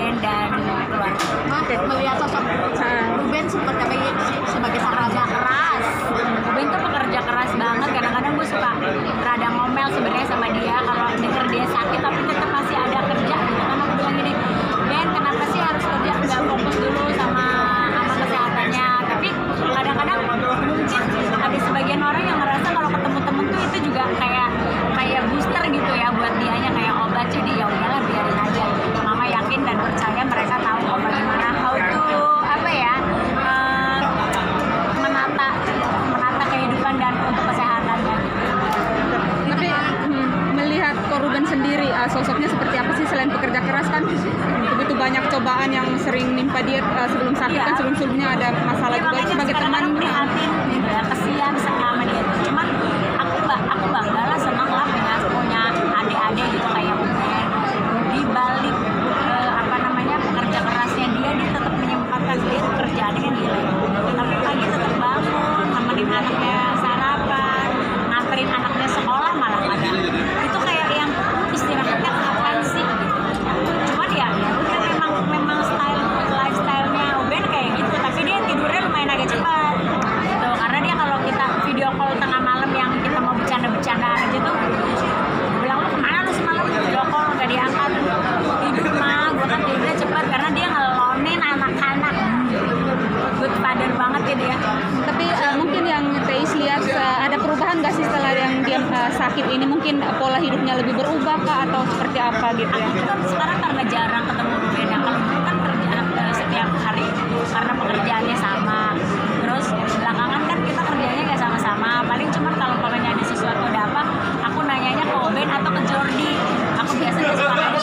Ben dan keluarga. Melihat sosok Ruben sebagai sang raja keras. Ben tuh pekerja keras banget. Kadang-kadang gue suka rada ngomel sebenarnya sama dia kalau denger dia sakit tapi tetap masih ada kerja gitu. Karena aku bilang gini, Ben kenapa sih harus kerja, nggak fokus dulu sama kesehatannya. Tapi kadang-kadang mungkin ada sebagian orang yang ngerasa kalau ketemu temen tuh itu juga kayak booster gitu ya buat dianya, kayak obat. Jadi ya udahlah biarin aja. Mama yakin dan percaya mereka tahu kok bagaimana how to menata kehidupan dan untuk kesehatannya. Tapi melihat Ruben sendiri, sosoknya seperti apa sih selain pekerja keras? Kan begitu banyak cobaan yang sering nimpa dia sebelum sakit, kan sebelum-sebelumnya ada masalah juga. Sebagai teman prihatin gitu ya, kesian sama dia. Cuman aku bangga lah, senang lah punya adik-adik gitu kayak Ruben. Di balik pekerja kerasnya dia tetap menyempatkan dia kerjaan dengan gila. Tapi pagi tetap bangun, nemenin anaknya sarapan, nganterin anaknya sekolah malah kadang. Itu kayak yang istirahatnya kapan sih gitu. Cuman ya udah memang lifestyle-nya Ruben kayak gitu, tapi dia tidurnya lumayan agak cepat gitu. Karena dia kalau kita video call tengah malam yang kita mau bercanda-bercandaan aja tuh, gue bilang lu kemana lu semalam video call nggak diangkat, tidur mah. Gue kan tidurnya cepat karena dia ngelonin anak-anak. Good father banget ya dia. Tapi mungkin yang Teis lihat ada perubahan nggak sih setelah yang dia sakit ini? Mungkin pola hidupnya lebih berubah kah atau seperti apa gitu ya? Aku kan sekarang karena jarang ketemu Ruben ya. Kalau dulu kan kerjaan setiap hari karena pekerjaannya sama. Terus belakangan kan kita kerjanya nggak sama-sama. Paling cuma kalau pengen ada sesuatu ada apa, aku nanyanya ke Ruben atau ke Jordi. Aku biasanya suka